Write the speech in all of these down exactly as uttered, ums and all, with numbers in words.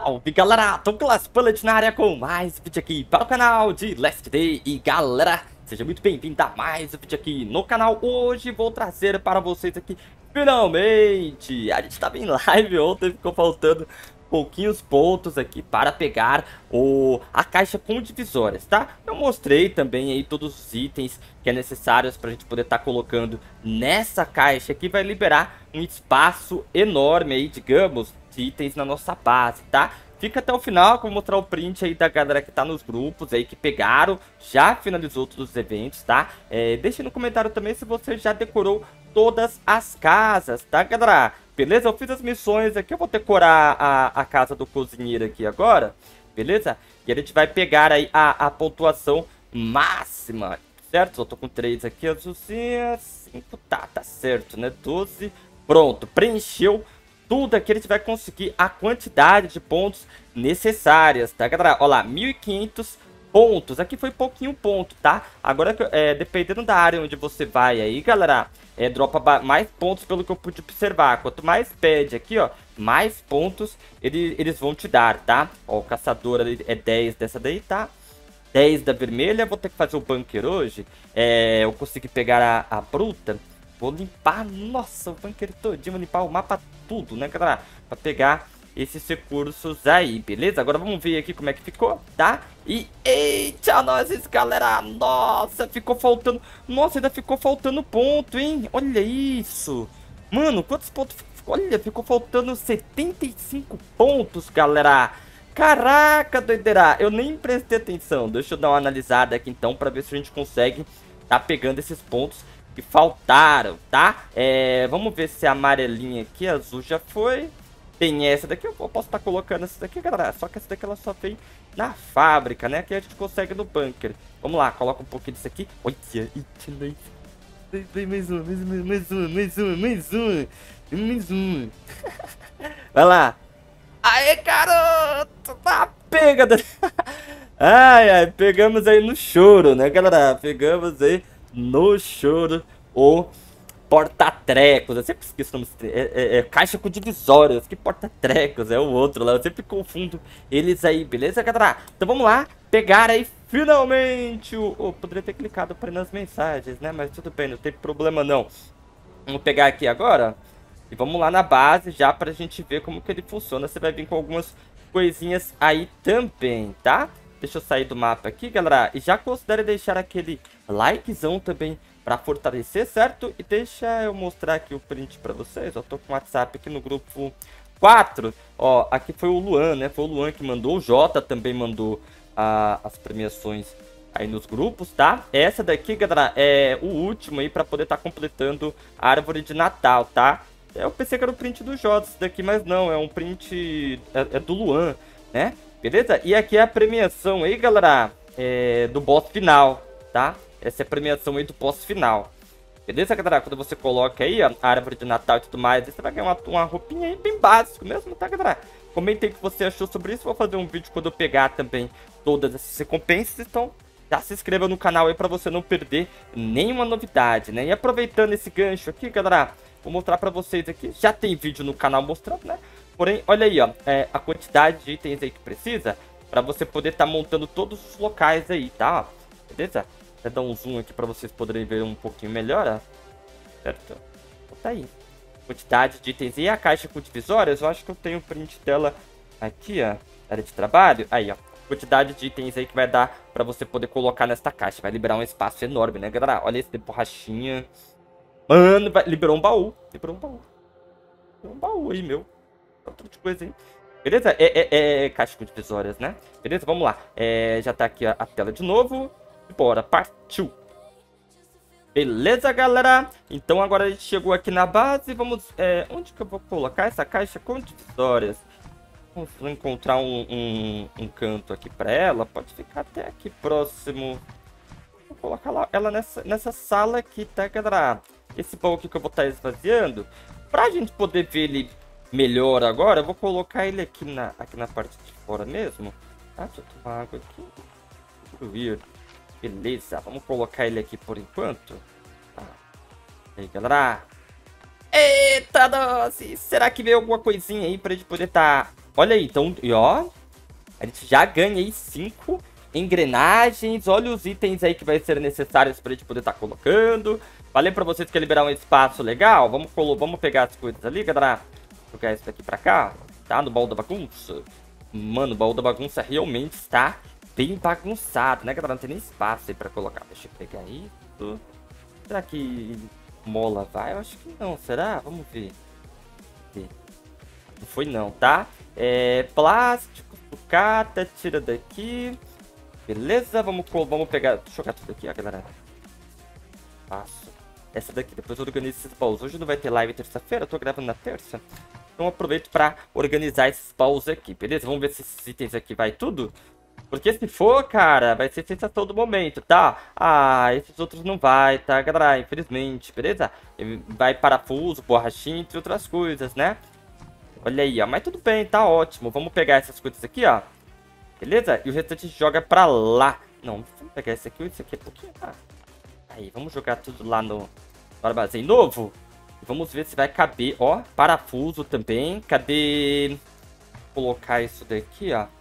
Salve galera, Douglas Bullet na área com mais um vídeo aqui para o canal de Last Day. E galera, seja muito bem-vindo a mais um vídeo aqui no canal. Hoje vou trazer para vocês aqui, finalmente, a gente estava em live ontem, ficou faltando pouquinhos pontos aqui para pegar o, a caixa com divisórias, tá? Eu mostrei também aí todos os itens que é necessários para a gente poder estar tá colocando nessa caixa aqui. Vai liberar um espaço enorme aí, digamos, de itens na nossa base, tá? Fica até o final que eu vou mostrar o print aí da galera que tá nos grupos aí, que pegaram, já finalizou todos os eventos, tá? É, deixe no comentário também se você já decorou todas as casas, tá, galera? Beleza? Eu fiz as missões aqui, eu vou decorar a, a casa do cozinheiro aqui agora, beleza? E a gente vai pegar aí a, a pontuação máxima, certo? Eu tô com três aqui, azulzinhas, cinco, tá, tá certo, né? doze, pronto, preencheu tudo aqui. A gente vai conseguir a quantidade de pontos necessárias, tá, galera? Olha lá, mil e quinhentos pontos. Aqui foi pouquinho ponto, tá? Agora, é, dependendo da área onde você vai aí, galera, é, dropa mais pontos pelo que eu pude observar. Quanto mais pede aqui, ó, mais pontos ele, eles vão te dar, tá? Ó, o caçador ali é dez dessa daí, tá? dez da vermelha. Vou ter que fazer o bunker hoje. É, eu consegui pegar a, a bruta. Vou limpar, nossa, o bunker todinho, vou limpar o mapa tudo, né, galera? Pra pegar esses recursos aí, beleza? Agora vamos ver aqui como é que ficou, tá? E, eita, nós, galera, nossa, ficou faltando, nossa, ainda ficou faltando ponto, hein? Olha isso. Mano, quantos pontos? Olha, ficou faltando setenta e cinco pontos, galera. Caraca, doideira, eu nem prestei atenção. Deixa eu dar uma analisada aqui, então, pra ver se a gente consegue tá pegando esses pontos que faltaram, tá? É, vamos ver se a amarelinha aqui, a azul já foi. Tem essa daqui, eu posso estar tá colocando essa daqui, galera. Só que essa daqui ela só vem na fábrica, né? Que a gente consegue no bunker. Vamos lá, coloca um pouquinho disso aqui. Olha, mais um, mais um, mais um, mais um, mais um, mais um. Vai lá. Aê, garoto! Tá, pega! Ai, ai, pegamos aí no choro, né, galera? Pegamos aí no choro o porta-trecos. Eu sempre esqueço o nome. É, é, é caixa com divisórias. Que porta-trecos? É o outro lá. Eu sempre confundo eles aí, beleza, galera? Então vamos lá pegar aí finalmente o... Oh, poderia ter clicado para ir nas mensagens, né? Mas tudo bem, não tem problema não. Vamos pegar aqui agora e vamos lá na base já pra gente ver como que ele funciona. Você vai vir com algumas coisinhas aí também, tá? Deixa eu sair do mapa aqui, galera. E já considere deixar aquele likezão também para fortalecer, certo? E deixa eu mostrar aqui o print para vocês. Eu tô com o WhatsApp aqui no grupo quatro. Ó, aqui foi o Luan, né? Foi o Luan que mandou. O Jota também mandou ah, as premiações aí nos grupos, tá? Essa daqui, galera, é o último aí para poder estar tá completando a árvore de Natal, tá? Eu pensei que era o print do Jota esse daqui, mas não. É um print... É, é do Luan, né? Beleza? E aqui é a premiação aí, galera, é, do boss final, tá? Essa é a premiação aí do boss final. Beleza, galera? Quando você coloca aí ó, a árvore de Natal e tudo mais, você vai ganhar uma, uma roupinha aí bem básica mesmo, tá, galera? Comentem o que você achou sobre isso. Vou fazer um vídeo quando eu pegar também todas essas recompensas. Então, já se inscreva no canal aí pra você não perder nenhuma novidade, né? E aproveitando esse gancho aqui, galera, vou mostrar pra vocês aqui. Já tem vídeo no canal mostrando, né? Porém, olha aí, ó, é, a quantidade de itens aí que precisa para você poder estar tá montando todos os locais aí, tá? Beleza? Vou dar um zoom aqui para vocês poderem ver um pouquinho melhor, ó. Certo? Então, tá aí. Quantidade de itens. E a caixa com divisórias, eu acho que eu tenho o print dela aqui, ó. Área de trabalho. Aí, ó. Quantidade de itens aí que vai dar para você poder colocar nesta caixa. Vai liberar um espaço enorme, né, galera? Olha esse de borrachinha. Mano, vai... liberou um baú. Liberou um baú. Liberou um baú aí, meu. Outra coisa aí. Beleza? É, é, é caixa com divisórias, né? Beleza? Vamos lá. É, já tá aqui a, a tela de novo. Bora, partiu. Beleza, galera? Então agora a gente chegou aqui na base. Vamos... É, onde que eu vou colocar essa caixa com divisórias? Vamos encontrar um, um, um canto aqui pra ela. Pode ficar até aqui próximo. Vou colocar lá, ela nessa, nessa sala aqui, tá, galera? Esse baú aqui que eu vou estar esvaziando. Pra gente poder ver ele melhor agora, eu vou colocar ele aqui na, aqui na parte de fora mesmo. Ah, deixa eu tomar água aqui. Weird. Beleza, vamos colocar ele aqui por enquanto. Tá. E aí, galera. Eita, nossa! Será que veio alguma coisinha aí pra gente poder tá... olha aí, então, e ó, a gente já ganha aí cinco engrenagens. Olha os itens aí que vai ser necessários pra gente poder estar tá colocando. Falei pra vocês que ia liberar um espaço legal. Vamos, vamos pegar as coisas ali, galera. Jogar isso daqui pra cá, tá? No baú da bagunça. Mano, o baú da bagunça realmente está bem bagunçado, né, galera? Não tem nem espaço aí pra colocar. Deixa eu pegar isso. Será que mola vai? Eu acho que não. Será? Vamos ver. Não foi não, tá? É, plástico, sucata, tira daqui. Beleza, vamos, vamos pegar... Deixa eu jogar tudo aqui, ó, galera. Passo. Essa daqui, depois eu organizo esses baús. Hoje não vai ter live terça-feira, eu tô gravando na terça. Então eu aproveito pra organizar esses baús aqui, beleza? Vamos ver se esses itens aqui vai tudo. Porque se for, cara, vai ser sensação do momento, tá? Ah, esses outros não vai, tá, galera? Infelizmente, beleza? Vai parafuso, borrachinha, entre outras coisas, né? Olha aí, ó. Mas tudo bem, tá ótimo. Vamos pegar essas coisas aqui, ó. Beleza? E o restante joga pra lá. Não, vamos pegar esse aqui ou esse aqui é pouquinho. Ah. Aí, vamos jogar tudo lá no, no armazém novo. E vamos ver se vai caber, ó. Parafuso também. Cadê? Vou colocar isso daqui, ó.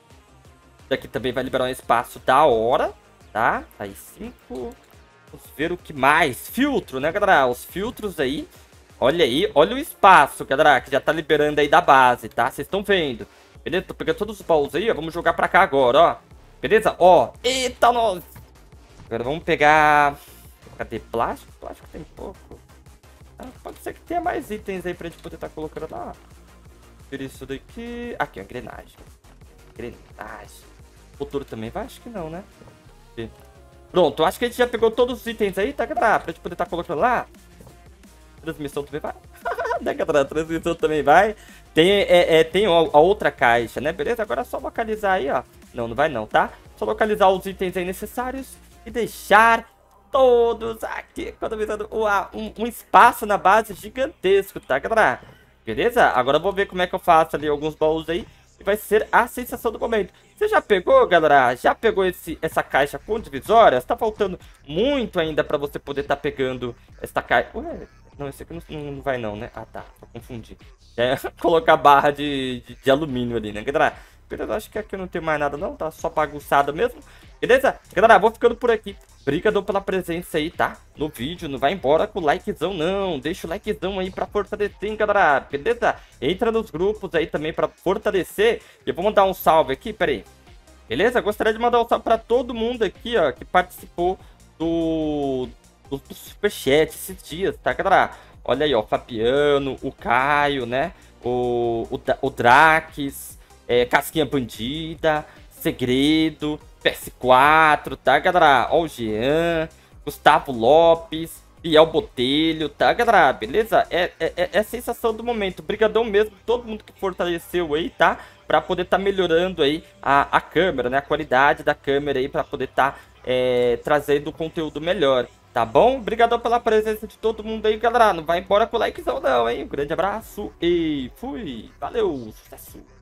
Daqui também vai liberar um espaço da hora, tá? Aí, cinco. Vamos ver o que mais. Filtro, né, galera? Os filtros aí. Olha aí, olha o espaço, galera, que já tá liberando aí da base, tá? Vocês estão vendo. Beleza? Tô pegando todos os baús aí, ó. Vamos jogar pra cá agora, ó. Beleza? Ó. Eita, nós. Agora vamos pegar... Cadê plástico? Plástico tem pouco. Ah, pode ser que tenha mais itens aí pra gente poder estar tá colocando lá. Ver isso daqui. Aqui, ó, engrenagem. Engrenagem. Futuro também vai? Acho que não, né? Pronto, acho que a gente já pegou todos os itens aí, tá, galera? Pra gente poder estar tá colocando lá. Transmissão também vai. Né, galera? Transmissão também vai. Tem, é, é, tem a outra caixa, né? Beleza? Agora é só localizar aí, ó. Não, não vai não, tá? Só localizar os itens aí necessários e deixar todos aqui, economizando um, um espaço na base gigantesco, tá, galera? Beleza? Agora eu vou ver como é que eu faço ali alguns baús aí. E vai ser a sensação do momento. Você já pegou, galera? Já pegou esse, essa caixa com divisórias? Tá faltando muito ainda pra você poder tá pegando essa caixa. Ué, não, esse aqui não, não vai não, né? Ah, tá. Vou confundir. É, colocar barra de, de, de alumínio ali, né, galera? Beleza, acho que aqui não tem mais nada não. Tá só bagunçada mesmo. Beleza? Galera, vou ficando por aqui. Obrigado pela presença aí, tá? No vídeo, não vai embora com o likezão, não. Deixa o likezão aí pra fortalecer, hein, galera? Beleza? Entra nos grupos aí também pra fortalecer. E eu vou mandar um salve aqui, pera aí. Beleza? Gostaria de mandar um salve pra todo mundo aqui, ó, que participou do, do, do Superchat esses dias, tá, galera? Olha aí, ó, o Fabiano, o Caio, né? O, o, o Drax, é, Casquinha Bandida, Segredo, P S quatro, tá, galera? Ó, o Jean, Gustavo Lopes, Biel Botelho, tá, galera? Beleza? É, é, é a sensação do momento. Obrigadão mesmo, todo mundo que fortaleceu aí, tá? Pra poder tá melhorando aí a, a câmera, né? A qualidade da câmera aí, pra poder tá é, trazendo conteúdo melhor, tá bom? Obrigadão pela presença de todo mundo aí, galera. Não vai embora com o likezão não, hein? Um grande abraço e fui! Valeu! Sucesso!